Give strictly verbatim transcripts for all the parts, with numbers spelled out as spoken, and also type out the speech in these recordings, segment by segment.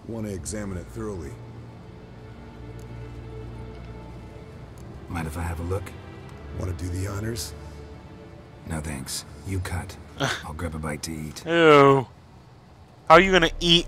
Want to examine it thoroughly. Mind if I have a look? Want to do the honors? No thanks. You cut. I'll grab a bite to eat. Ew. How are you gonna eat?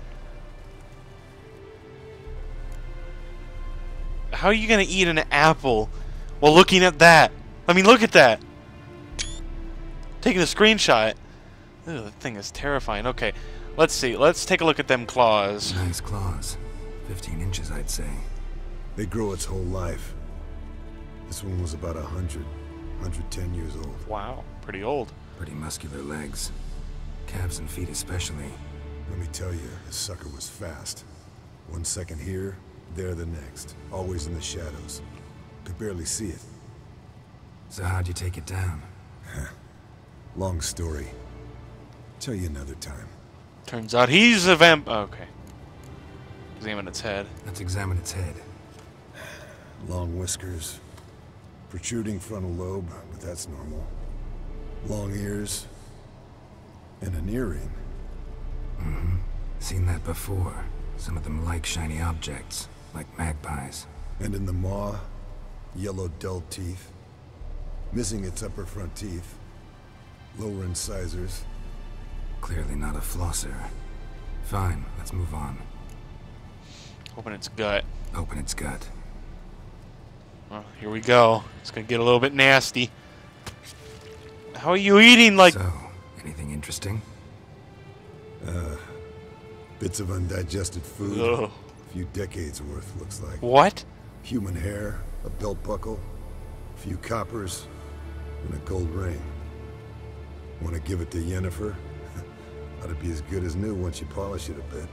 How are you gonna eat an apple while looking at that? I mean, look at that. Taking a screenshot. Ew, that thing is terrifying. Okay, let's see. Let's take a look at them claws. Nice claws. Fifteen inches, I'd say. They grow its whole life. This one was about a hundred, hundred ten years old. Wow, pretty old. Pretty muscular legs. Calves and feet especially. Let me tell you, this sucker was fast. One second here, there the next. Always in the shadows. Could barely see it. So how'd you take it down? Long story. Tell you another time. Turns out he's a vamp. Okay. Examine its head. Let's examine its head. Long whiskers. Protruding frontal lobe, but that's normal. Long ears. And an earring. Mm-hmm. Seen that before. Some of them like shiny objects, like magpies. And in the maw, yellow dull teeth. Missing its upper front teeth. Lower incisors. Clearly not a flosser. Fine, let's move on. Open its gut. Open its gut. Well, here we go. It's gonna get a little bit nasty. How are you eating like... So, anything interesting? Uh, bits of undigested food. Ugh. A few decades worth, looks like. What? Human hair, a belt buckle, a few coppers, and a gold ring. Want to give it to Yennefer? Ought to be as good as new once you polish it a bit.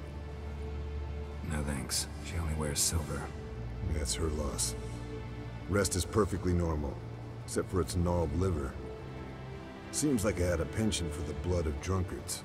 No thanks. She only wears silver. That's her loss. Rest is perfectly normal, except for its gnarled liver. Seems like I had a penchant for the blood of drunkards.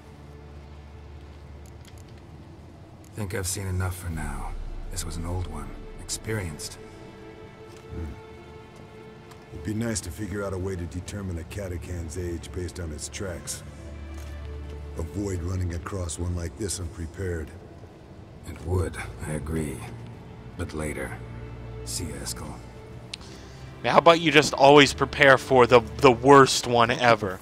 Think I've seen enough for now. This was an old one. Experienced. Hmm. It'd be nice to figure out a way to determine a catacan's age based on its tracks. Avoid running across one like this unprepared. It would, I agree. But later. See you, Eskel. Now, how about you just always prepare for the the worst one ever?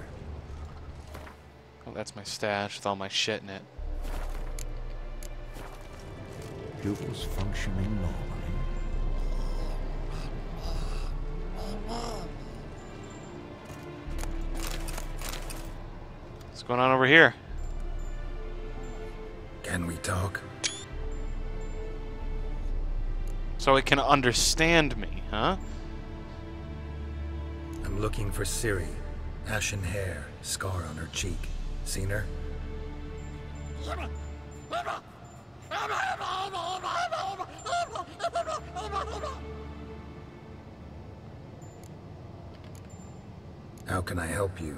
Oh, that's my stash with all my shit in it. Pupils functioning normally. What's going on over here? Can we talk? So it can understand me, huh? I'm looking for Ciri. Ashen hair, scar on her cheek. Seen her? How can I help you?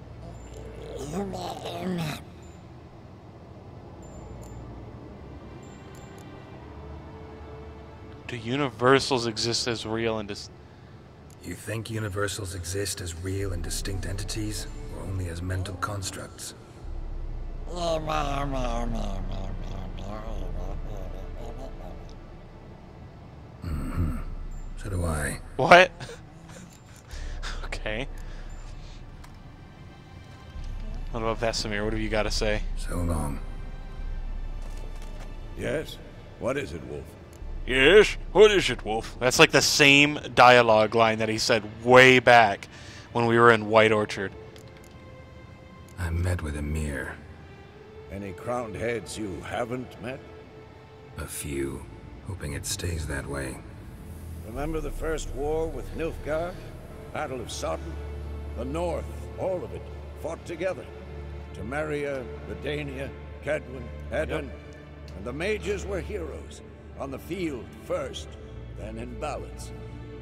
Do universals exist as real and dis- You think universals exist as real and distinct entities, or only as mental constructs? Mm-hmm. So do I. What? Okay. What about Vesemir? What have you got to say? So long. Yes? What is it, Wolf? Yes? What is it, Wolf? That's like the same dialogue line that he said way back when we were in White Orchard. I met with Emir. Any crowned heads you haven't met? A few. Hoping it stays that way. Remember the first war with Nilfgaard? Battle of Sodden? The North, all of it, fought together. Temeria, Redania, Kedwin, Hedon, yep. And the mages were heroes. On the field first, then in ballads.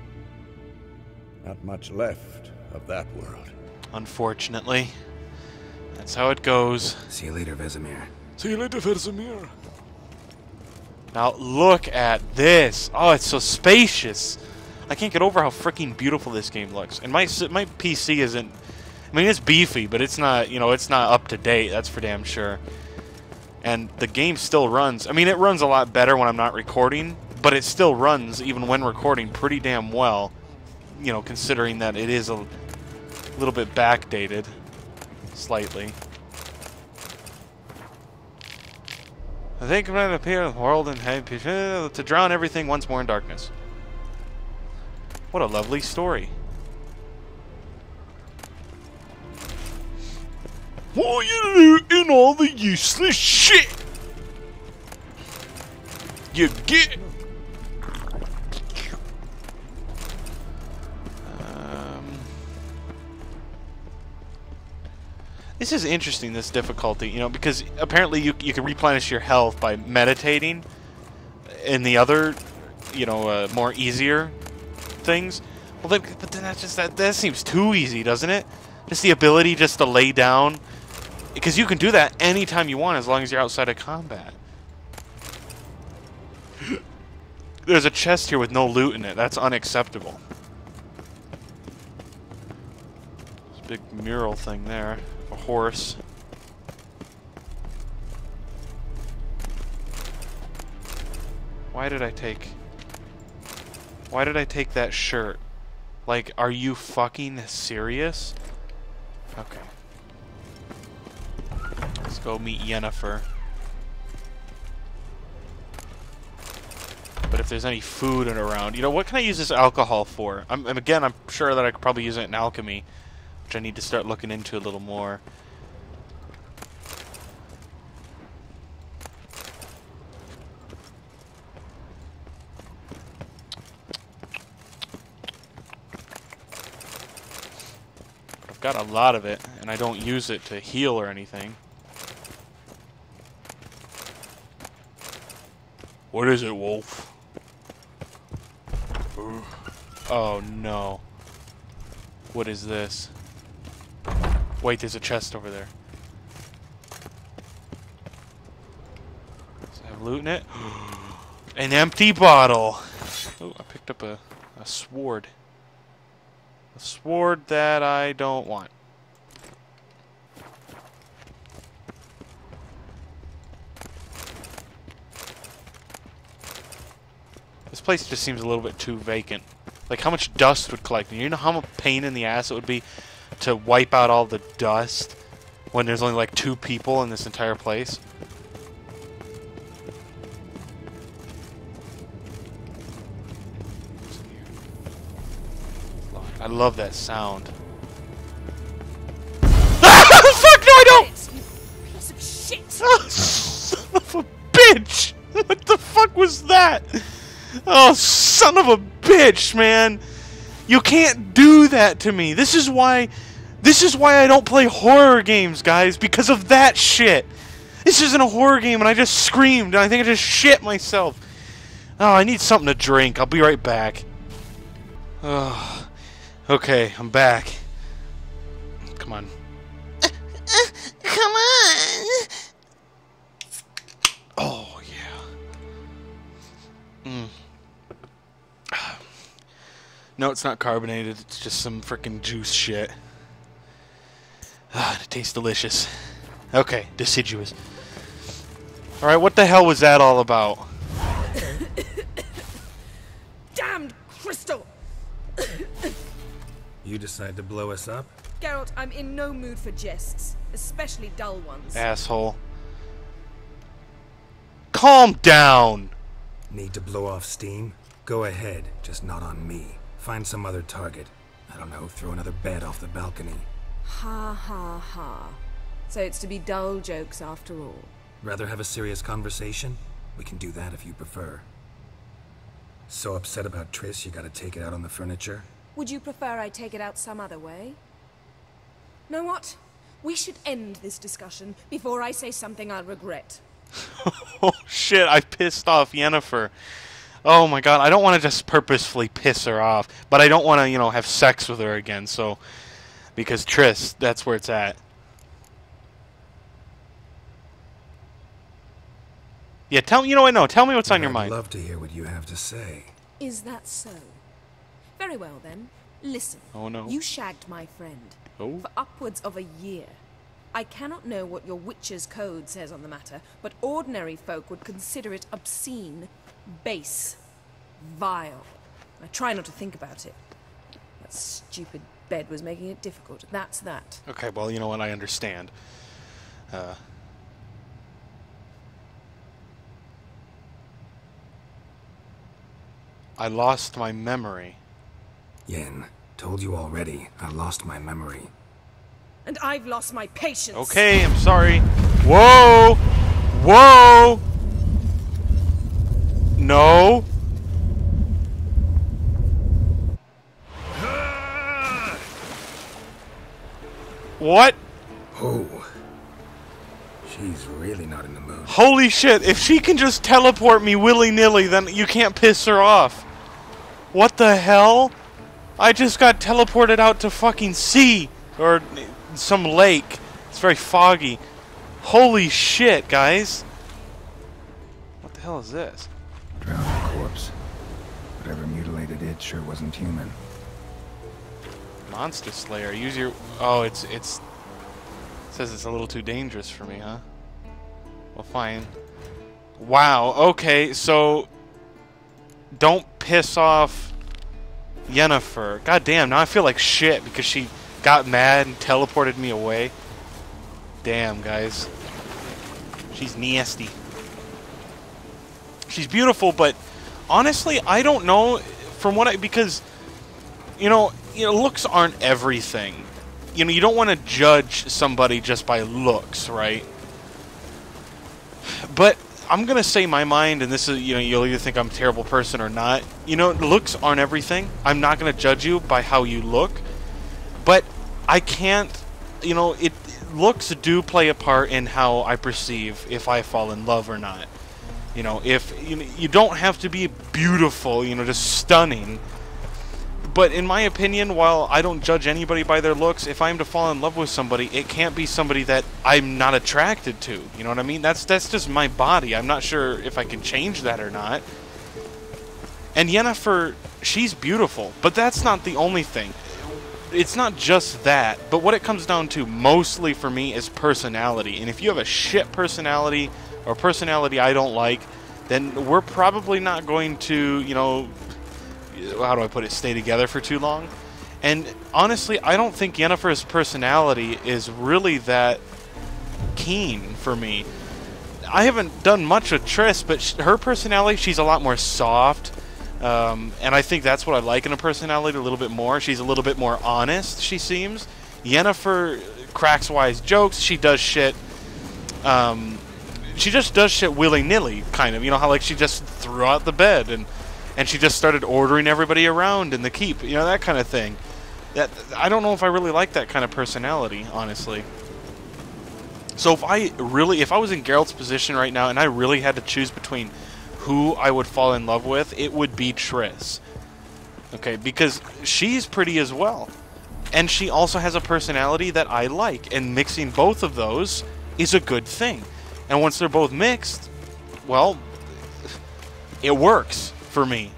Not much left of that world. Unfortunately. That's how it goes. See you later, Vesemir. See you later, Vesemir. Now look at this. Oh, it's so spacious. I can't get over how freaking beautiful this game looks. And my my P C isn't... I mean, it's beefy, but it's not, you know, it's not up to date. That's for damn sure. And the game still runs. I mean, it runs a lot better when I'm not recording, but it still runs, even when recording, pretty damn well. You know, considering that it is a little bit backdated. Slightly. I think I'm going to appear in the world and head to drown everything once more in darkness. What a lovely story. What are you looting all the useless shit? You get. Um, this is interesting. This difficulty, you know, because apparently you you can replenish your health by meditating. In the other, you know, uh, more easier things. Well, then, but then that just that that seems too easy, doesn't it? Just the ability just to lay down. Because you can do that anytime you want as long as you're outside of combat. There's a chest here with no loot in it. That's unacceptable. There's a big mural thing there. A horse. Why did I take... Why did I take that shirt? Like, are you fucking serious? Okay. Let's go meet Yennefer. But if there's any food in around, you know, what can I use this alcohol for? I'm, and again, I'm sure that I could probably use it in alchemy, which I need to start looking into a little more. I've got a lot of it, and I don't use it to heal or anything. What is it, Wolf? Oh, no. What is this? Wait, there's a chest over there. Does it have loot in it? An empty bottle! Oh, I picked up a, a sword. A sword that I don't want. This place just seems a little bit too vacant. Like, how much dust would collect? You know how much pain in the ass it would be to wipe out all the dust when there's only like two people in this entire place? I love that sound. Ah! Fuck, no I don't! Piece of shit! Oh, son of a bitch! What the fuck was that? Oh, son of a bitch, man! You can't do that to me. This is why... This is why I don't play horror games, guys. Because of that shit. This isn't a horror game and I just screamed and I think I just shit myself. Oh, I need something to drink. I'll be right back. Oh, okay, I'm back. Come on. Uh, uh, come on! Oh, yeah. Mm. No, it's not carbonated. It's just some frickin' juice shit. Ah, it tastes delicious. Okay, deciduous. Alright, what the hell was that all about? Damned crystal! You decide to blow us up? Geralt, I'm in no mood for jests, especially dull ones. Asshole. Calm down! Need to blow off steam? Go ahead, just not on me. Find some other target. I don't know, throw another bed off the balcony. Ha ha ha. So it's to be dull jokes after all. Rather have a serious conversation? We can do that if you prefer. So upset about Triss you gotta take it out on the furniture? Would you prefer I take it out some other way? Know what? We should end this discussion before I say something I'll regret. Oh shit, I pissed off Yennefer. Oh my god, I don't want to just purposefully piss her off, but I don't want to, you know, have sex with her again, so... Because Triss, that's where it's at. Yeah, tell me, you know what, no, tell me what's on your mind. I'd love to hear what you have to say. Is that so? Very well then. Listen. Oh no. You shagged my friend. Oh? For upwards of a year. I cannot know what your witch's code says on the matter, but ordinary folk would consider it obscene, base, vile. I try not to think about it. That stupid bed was making it difficult. That's that. Okay, well, you know what? I understand. Uh... I lost my memory. Yen, told you already. I lost my memory. And I've lost my patience. Okay, I'm sorry. Whoa! Whoa! No. What? Oh. She's really not in the mood. Holy shit, if she can just teleport me willy-nilly, then you can't piss her off. What the hell? I just got teleported out to fucking sea. Or some lake. It's very foggy. Holy shit, guys. What the hell is this? Drowned corpse. Whatever mutilated it sure wasn't human. Monster Slayer. Use your... Oh, it's... it's... It says it's a little too dangerous for me, huh? Well, fine. Wow, okay, so... Don't piss off Yennefer. God damn, now I feel like shit because she got mad and teleported me away. Damn, guys. She's nasty. She's beautiful, but honestly, I don't know from what I... Because, you know, you know, looks aren't everything. You know, you don't want to judge somebody just by looks, right? But I'm going to say my mind, and this is, you know, you'll either think I'm a terrible person or not. You know, looks aren't everything. I'm not going to judge you by how you look. But I can't, you know, it looks do play a part in how I perceive if I fall in love or not. You know, if you, know, you don't have to be beautiful, you know, just stunning. But in my opinion, while I don't judge anybody by their looks, if I'm to fall in love with somebody, it can't be somebody that I'm not attracted to. You know what I mean? That's that's just my body. I'm not sure if I can change that or not. And Yennefer, she's beautiful, but that's not the only thing. It's not just that, but what it comes down to mostly for me is personality. And if you have a shit personality or personality I don't like, then we're probably not going to, you know... how do I put it, stay together for too long. And honestly, I don't think Yennefer's personality is really that keen for me. I haven't done much with Triss, but sh her personality, she's a lot more soft. Um, and I think that's what I like in a personality a little bit more. She's a little bit more honest, she seems. Yennefer cracks wise jokes. She does shit. Um, she just does shit willy-nilly, kind of. You know how like she just threw out the bed and... And she just started ordering everybody around in the keep, you know, that kind of thing. That I don't know if I really like that kind of personality, honestly. So if I really, if I was in Geralt's position right now and I really had to choose between who I would fall in love with, it would be Triss. Okay, because she's pretty as well. And she also has a personality that I like. And mixing both of those is a good thing. And once they're both mixed, well, it works. For me.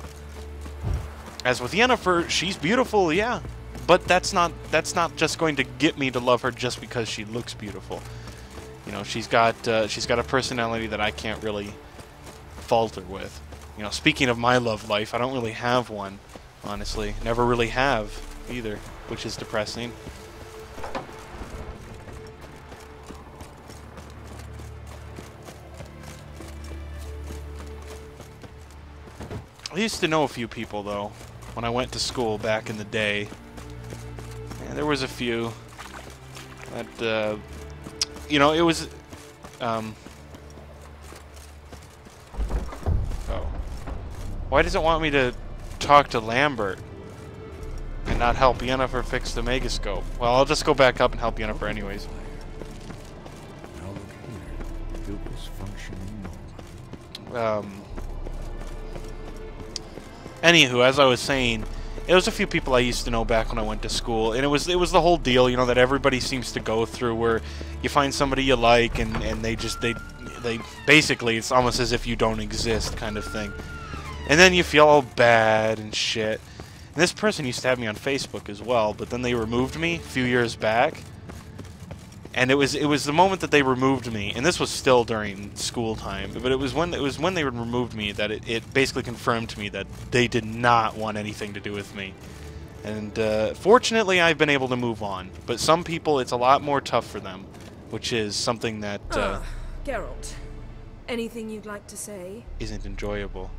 As with Yennefer, she's beautiful, yeah, but that's not that's not just going to get me to love her just because she looks beautiful. You know, she's got uh, she's got a personality that I can't really falter with. You know, speaking of my love life, I don't really have one, honestly. Never really have either, which is depressing. I used to know a few people, though, when I went to school back in the day. Yeah, there was a few. But, uh, you know, it was... Um, oh. Why does it want me to talk to Lambert and not help Yennefer fix the Megascope? Well, I'll just go back up and help Yennefer anyways. Now look here. Pupils functioning normally. Um... Anywho, as I was saying, it was a few people I used to know back when I went to school, and it was it was the whole deal, you know, that everybody seems to go through, where you find somebody you like, and and they just they they basically it's almost as if you don't exist, kind of thing, and then you feel all bad and shit. And this person used to have me on Facebook as well, but then they removed me a few years back, And it was it was the moment that they removed me, and this was still during school time, but it was when it was when they removed me that it, it basically confirmed to me that they did not want anything to do with me. And uh, fortunately, I've been able to move on. But some people, it's a lot more tough for them, which is something that uh, ah, Geralt. Anything you'd like to say? Isn't enjoyable.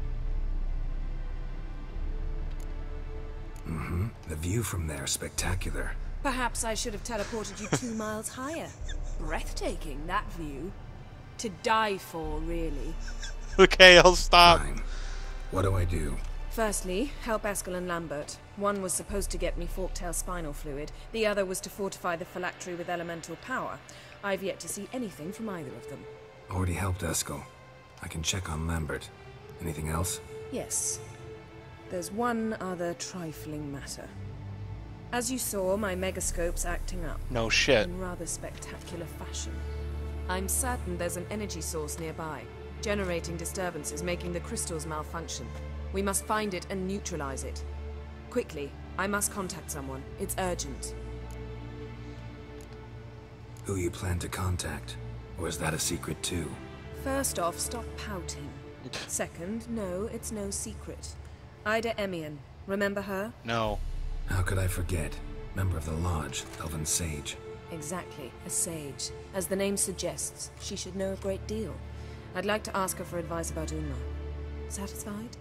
Mm-hmm. The view from there is spectacular. Perhaps I should have teleported you two miles higher. Breathtaking, that view. To die for, really. Okay, I'll stop. Fine. What do I do? Firstly, help Eskel and Lambert. One was supposed to get me forktail spinal fluid. The other was to fortify the phylactery with elemental power. I've yet to see anything from either of them. Already helped Eskel. I can check on Lambert. Anything else? Yes. There's one other trifling matter. As you saw, my megascope's acting up. No shit. In rather spectacular fashion. I'm certain there's an energy source nearby, generating disturbances, making the crystals malfunction. We must find it and neutralize it. Quickly, I must contact someone. It's urgent. Who you plan to contact? Or is that a secret too? First off, stop pouting. Second, no, it's no secret. Ida Emian. Remember her? No. How could I forget? Member of the Lodge, Elven Sage. Exactly, a sage. As the name suggests, she should know a great deal. I'd like to ask her for advice about Uma. Satisfied?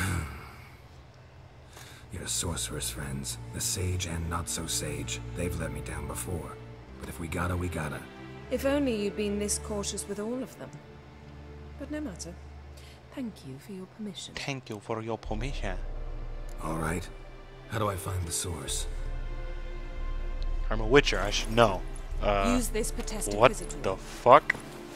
Your sorceress friends, the sage and not-so-sage, they've let me down before. But if we gotta, we gotta. If only you'd been this cautious with all of them. But no matter. Thank you for your permission. Thank you for your permission. All right. How do I find the source? I'm a witcher, I should know. Uh, Use this Potesta what Quisitor. the fuck?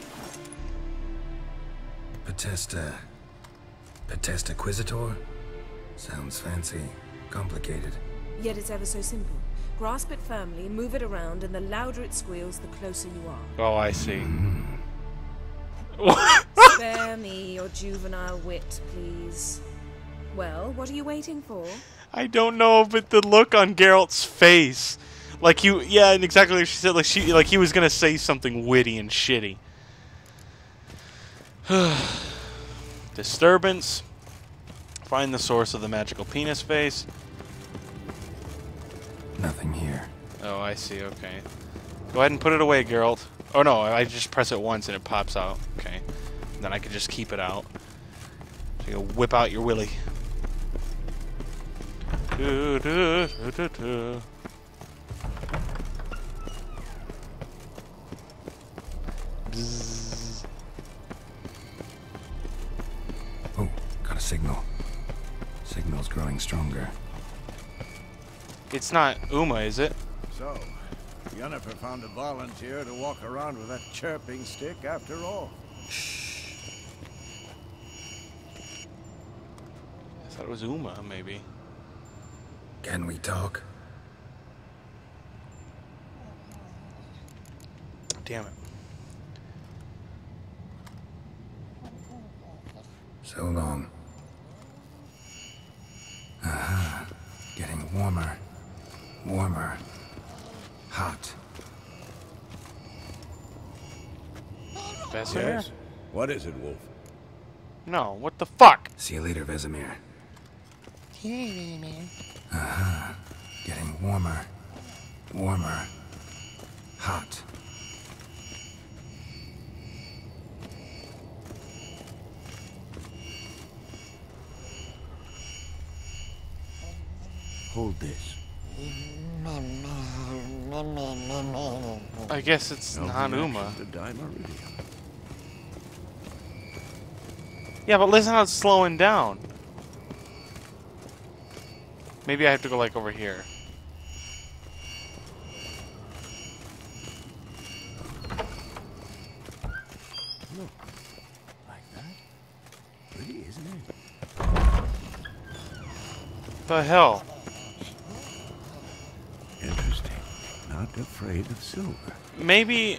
Potesta... Potesta Quisitor? Sounds fancy. Complicated. Yet it's ever so simple. Grasp it firmly, move it around, and the louder it squeals, the closer you are. Oh, I see. Mm. Spare me your juvenile wit, please. Well, what are you waiting for? I don't know, but the look on Geralt's face, like you, yeah, and exactly like she said, like she, like he was gonna say something witty and shitty. Disturbance. Find the source of the magical penis face. Nothing here. Oh, I see. Okay. Go ahead and put it away, Geralt. Oh no, I just press it once and it pops out. Okay. And then I can just keep it out. So you whip out your willy. Do, do, do, do, do. Bzzz. Oh, got a signal. Signal's growing stronger. It's not Uma, is it? So, Yennefer found a volunteer to walk around with that chirping stick after all. I thought it was Uma, maybe. Can we talk? Damn it. So long. Uh-huh. Getting warmer. Warmer. Hot. Vesemir? Yes. What is it, Wolf? No, what the fuck? See you later, Vesemir. Uh-huh. Getting warmer. Warmer. Hot. Hold this. I guess it's not Uma. The Dimeridium. Yeah, but listen how it's slowing down. Maybe I have to go like over here. Look. Like that. Pretty, isn't it? The hell? Interesting. Not afraid of silver. Maybe...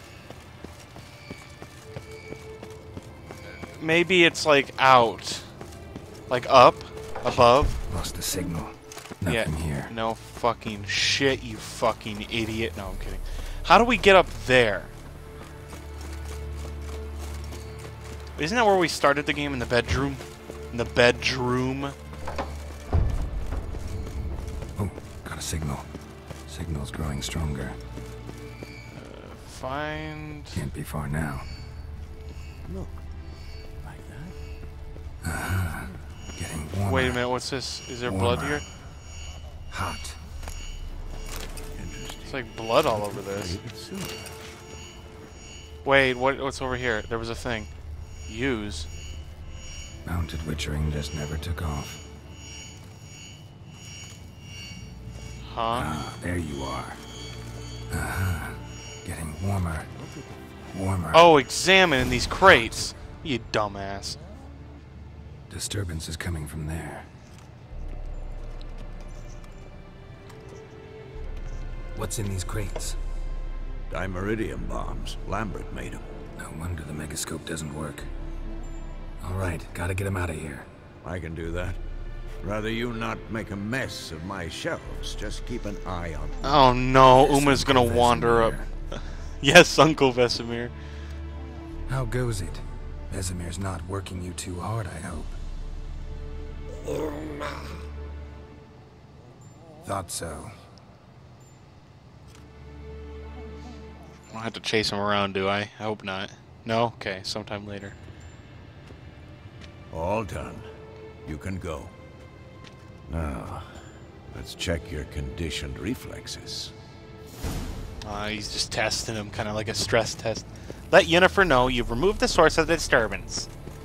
Maybe it's like out. Like up? Above? Lost the signal. Nothing Yeah. here. No fucking shit, you fucking idiot. No, I'm kidding. How do we get up there? Isn't that where we started the game, in the bedroom? In the bedroom? Oh, got a signal. Signal's growing stronger. Uh, find... Can't be far now. Look. Like that? Uh-huh. Getting warmer. Wait a minute, what's this? Is there Warmer. blood here? Hot. Interesting. It's like blood all over this. Maybe sooner. Wait, what? What's over here? There was a thing. Use. Mounted witchering just never took off. Huh? Ah, there you are. Uh-huh. Getting warmer. Warmer. Oh, examine these crates. You dumbass. Disturbance is coming from there. What's in these crates? Dimeridium bombs. Lambert made them. No wonder the megascope doesn't work. All right, gotta get him out of here. I can do that. Rather you not make a mess of my shelves. Just keep an eye on them. Oh no, Yes, Uma's gonna Uncle wander up. Vesemir. Yes, Uncle Vesemir. How goes it? Vesemir's not working you too hard, I hope. Thought so. I don't have to chase him around, do I? I hope not. No? Okay, sometime later. All done. You can go. Now, let's check your conditioned reflexes. Uh, he's just testing him, kind of like a stress test. Let Yennefer know you've removed the source of the disturbance.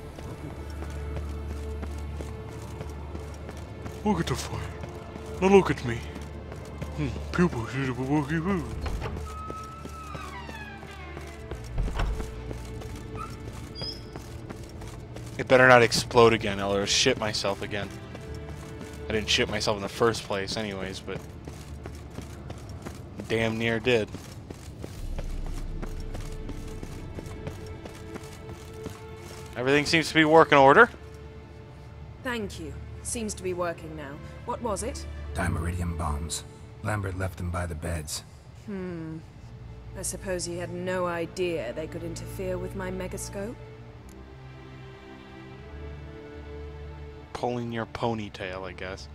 Look at the fire. Now look at me. Hmm. Pupils should have a woogie woo. It better not explode again, or I'll shit myself again. I didn't shit myself in the first place anyways, but damn near did. Everything seems to be working order. Thank you. Seems to be working now. What was it? Dimeridium bombs. Lambert left them by the beds. Hmm. I suppose he had no idea they could interfere with my megascope? Pulling your ponytail, I guess.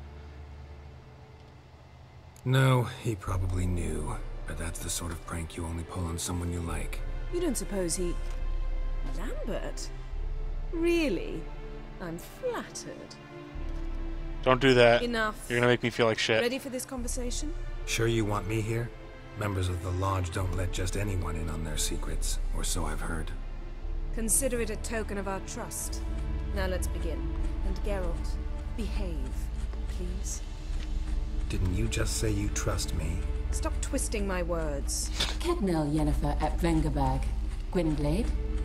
No, he probably knew. But that's the sort of prank you only pull on someone you like. You don't suppose he... Lambert? Really? I'm flattered. Don't do that. Enough. You're gonna make me feel like shit. Ready for this conversation? Sure you want me here? Members of the Lodge don't let just anyone in on their secrets, or so I've heard. Consider it a token of our trust. Now let's begin. And Geralt, behave, please. Didn't you just say you trust me? Stop twisting my words. Kednel Yennefer at Vengerberg. Gwynblade?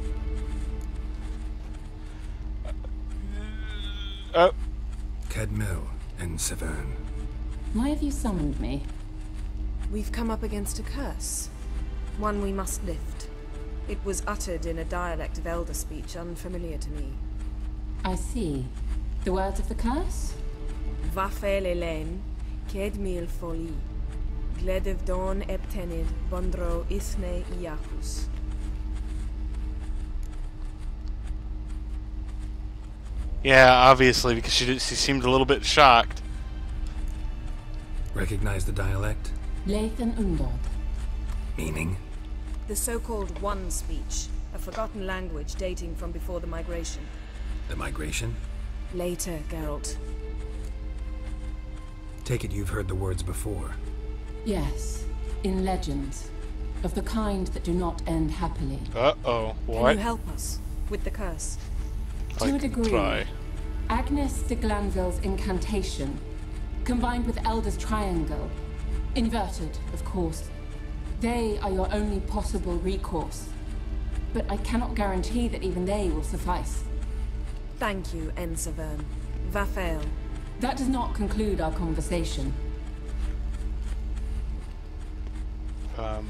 Uh, Kedmil and Severn. Why have you summoned me? We've come up against a curse. One we must lift. It was uttered in a dialect of Elder speech unfamiliar to me. I see. The words of the curse? Vafel Elaine, Kedmil Foli, Gledev Don Eptenid, Bondro Isne Iakus. yeah, obviously, because she, did, she seemed a little bit shocked. Recognize the dialect? Lathan Undod. Meaning? The so-called One speech, a forgotten language dating from before the migration. The migration? Later, Geralt. Take it you've heard the words before. Yes, in legends. Of the kind that do not end happily. Uh-oh. Can What? you help us with the curse? I To a can degree. try. Agnes de Glanville's incantation, combined with Elder's triangle, inverted, of course. They are your only possible recourse. But I cannot guarantee that even they will suffice. Thank you, Ensevern. Vafel. That does not conclude our conversation. Um,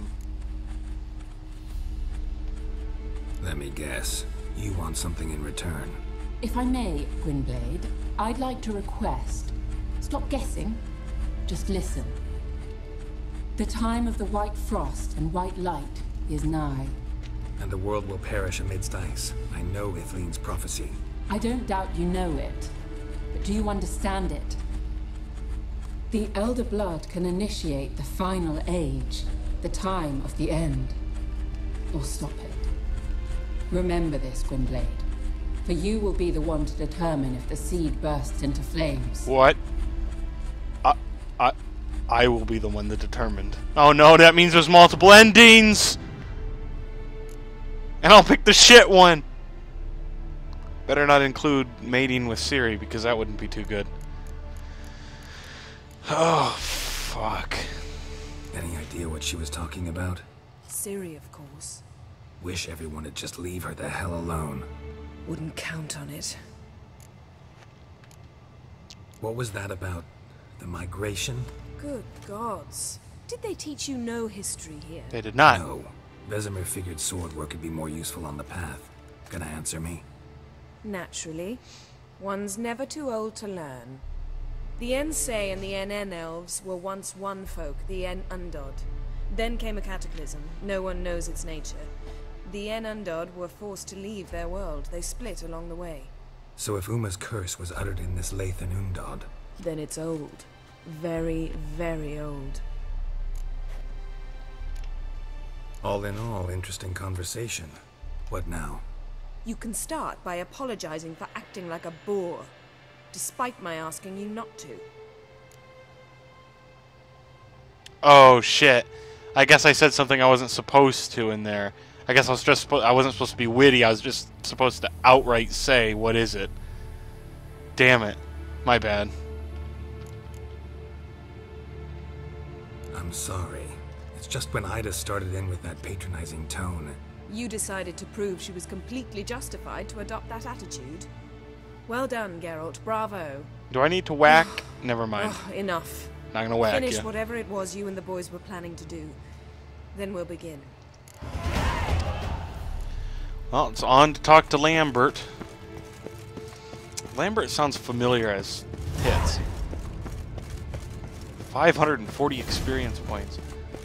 Let me guess. You want something in return. If I may, Gwynblade, I'd like to request. Stop guessing. Just listen. The time of the white frost and white light is nigh. And the world will perish amidst ice. I know Ithleen's prophecy. I don't doubt you know it, but do you understand it? The Elder Blood can initiate the final age, the time of the end, or stop it. Remember this, Gwynblade, for you will be the one to determine if the seed bursts into flames. What? I, I, I will be the one that determined. Oh no, that means there's multiple endings! And I'll pick the shit one! Better not include mating with Ciri, because that wouldn't be too good. Oh, fuck. Any idea what she was talking about? Ciri, of course. Wish everyone would just leave her the hell alone. Wouldn't count on it. What was that about? The migration? Good gods. Did they teach you no history here? They did not. No. Vesemir figured sword work could be more useful on the path. Gonna answer me? Naturally. One's never too old to learn. The Ensei and the N N elves were once one folk, the En Undod. Then came a cataclysm. No one knows its nature. The En Undod were forced to leave their world. They split along the way. So if Uma's curse was uttered in this Lathan Undod... Then it's old. Very, very old. All in all, interesting conversation. What now? You can start by apologizing for acting like a boor, despite my asking you not to. Oh shit. I guess I said something I wasn't supposed to in there. I guess I was just I wasn't supposed to be witty. I was just supposed to outright say, what is it? Damn it. My bad. I'm sorry. It's just when Ida started in with that patronizing tone. You decided to prove she was completely justified to adopt that attitude. Well done, Geralt. Bravo. Do I need to whack? Never mind. Oh, enough. Not gonna whack Finish ya. whatever it was you and the boys were planning to do. Then we'll begin. Well, it's on to talk to Lambert. Lambert sounds familiar as tits. five hundred forty experience points.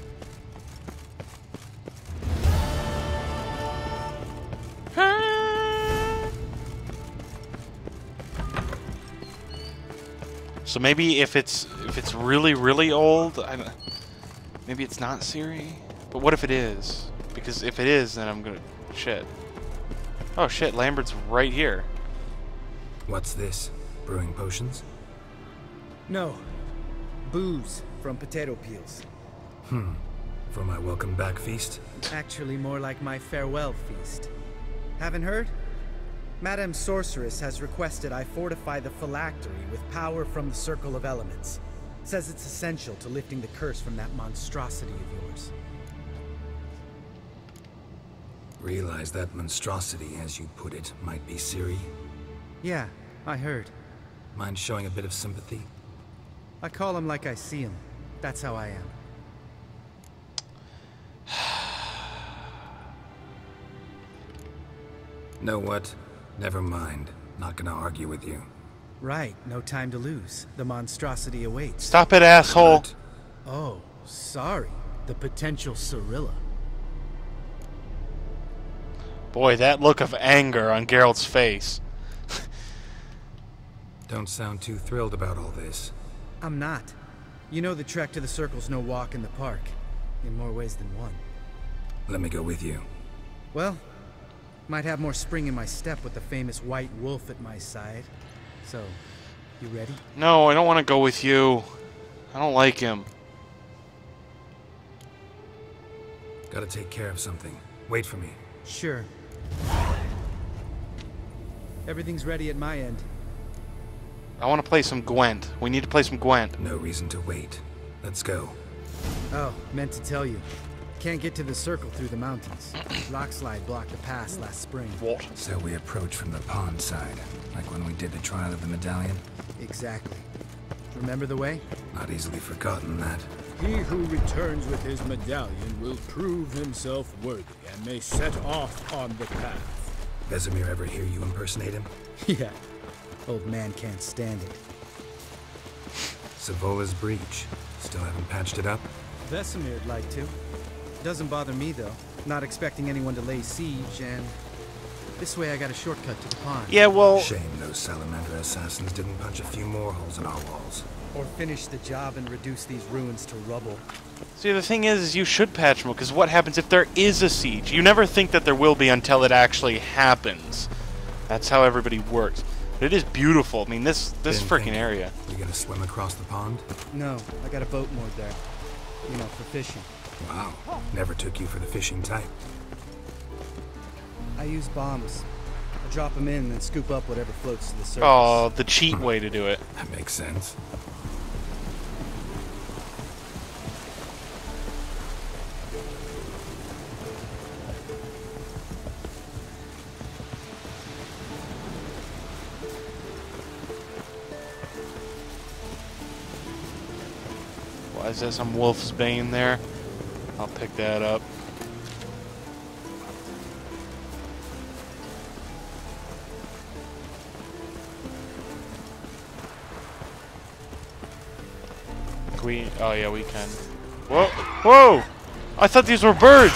So maybe if it's if it's really really old, I don't, maybe it's not Ciri. But what if it is? Because if it is, then I'm gonna shit. Oh shit, Lambert's right here. What's this? Brewing potions? No. Booze from potato peels. Hmm. For my welcome back feast? Actually more like my farewell feast. Haven't heard? Madame Sorceress has requested I fortify the phylactery with power from the Circle of Elements. Says it's essential to lifting the curse from that monstrosity of yours. Realize that monstrosity, as you put it, might be Ciri? Yeah, I heard. Mind showing a bit of sympathy? I call him like I see him. That's how I am. Know what? Never mind. Not gonna argue with you. Right, no time to lose. The monstrosity awaits. Stop it, asshole. But Oh, sorry. The potential Cirilla. Boy, that look of anger on Geralt's face. don't sound too thrilled about all this. I'm not. You know the trek to the Circle's no walk in the park. In more ways than one. Let me go with you. Well, might have more spring in my step with the famous white wolf at my side. So, you ready? No, I don't want to go with you. I don't like him. Gotta take care of something. Wait for me. Sure. Everything's ready at my end. I want to play some Gwent. We need to play some Gwent. No reason to wait. Let's go. Oh, meant to tell you. Can't get to the Circle through the mountains. Rockslide blocked the pass last spring. What? So we approach from the pond side, like when we did the trial of the medallion? Exactly. Remember the way? Not easily forgotten that. He who returns with his medallion will prove himself worthy and may set off on the path. Vesemir ever hear you impersonate him? Yeah. Old man can't stand it. Savola's breach. Still haven't patched it up? Vesemir'd like to. Doesn't bother me, though. Not expecting anyone to lay siege, and this way I got a shortcut to the pond. Yeah, well... Shame those salamander assassins didn't punch a few more holes in our walls. Or finish the job and reduce these ruins to rubble. See, the thing is, is you should patch them, because what happens if there is a siege? You never think that there will be until it actually happens. That's how everybody works. But it is beautiful. I mean, this this freaking area. You gonna swim across the pond? No, I got a boat moored there. You know, for fishing. Wow. Never took you for the fishing type. I use bombs. I drop them in and then scoop up whatever floats to the surface. Oh, the cheat way to do it. That makes sense. Why is there some wolf's bane there? I'll pick that up. Can we? Oh yeah, we can. Whoa! Whoa! I thought these were birds.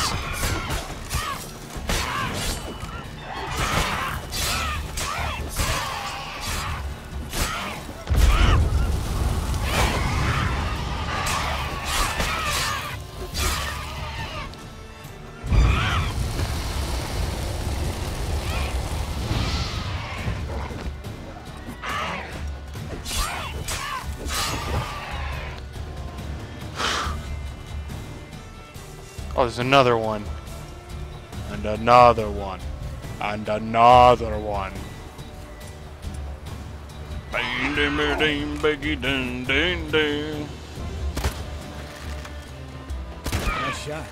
Oh, there's another one. And another one. And another one. Bang, ding, ding, ding, baggy, ding, ding, ding. Nice shot.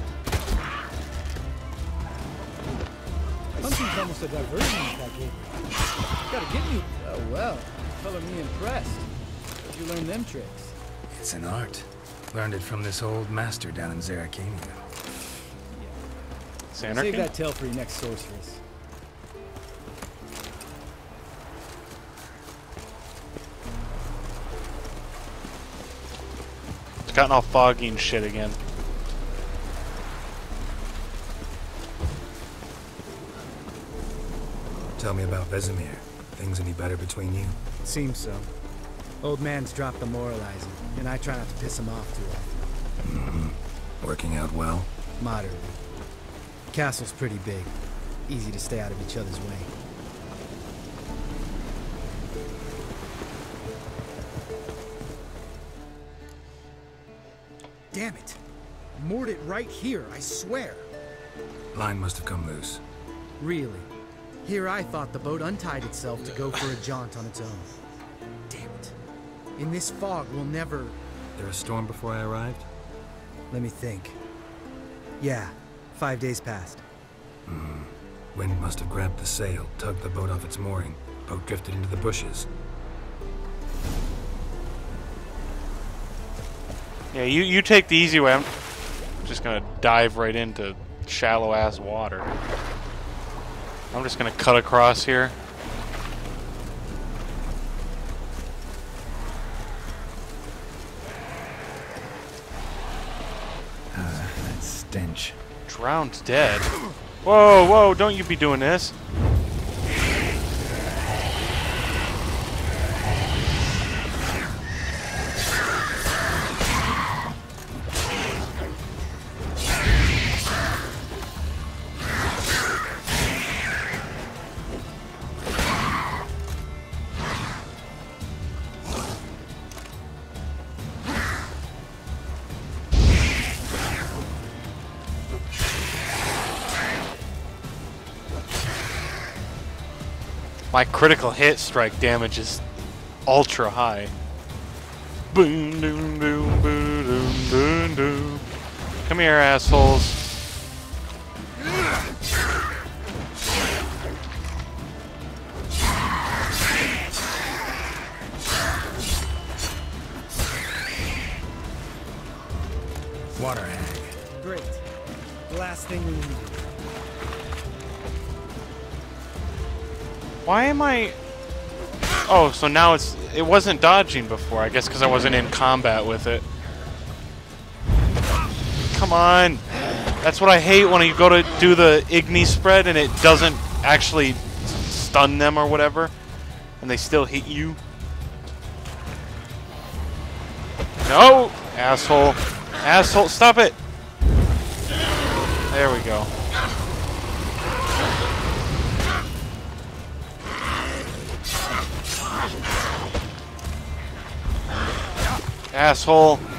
Hunting's almost a diversion with that game. Gotta get you. Oh, well. Color me impressed. Where'd you learn them tricks? It's an art. Learned it from this old master down in Zerrikania. Save that tale for your next sorceress. It's gotten all foggy and shit again. Tell me about Vesemir. Things any better between you? Seems so. Old man's dropped the moralizing, and I try not to piss him off too often. Mm-hmm. Working out well? Moderately. Castle's pretty big. Easy to stay out of each other's way. Damn it! Moored it right here, I swear! Line must have come loose. Really? Here I thought the boat untied itself to go for a jaunt on its own. Damn it. In this fog, we'll never... There a storm before I arrived? Let me think. Yeah, five days passed. Hmm. Wind must have grabbed the sail, tugged the boat off its mooring. Boat drifted into the bushes. Yeah, you, you take the easy way. I'm just gonna dive right into shallow-ass water. I'm just gonna cut across here. Uh, that stench. Drowned dead. Whoa, whoa, don't you be doing this. My critical hit strike damage is ultra high. Boom, doom, boom, boom, doom, boom, doom. Come here, assholes. Water hag. Great. The last thing we need. Why am I... Oh, so now it's... It wasn't dodging before, I guess because I wasn't in combat with it. Come on. That's what I hate when you go to do the Igni spread and it doesn't actually stun them or whatever. And they still hit you. No! Asshole. Asshole. Stop it. There we go. Asshole.